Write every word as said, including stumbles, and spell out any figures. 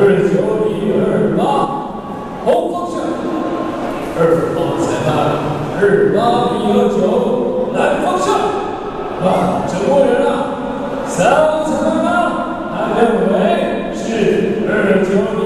二九一二八，后方向，二号裁判，二八一二九，南方向。啊，这过人了，三号裁判呢？他认为是二九。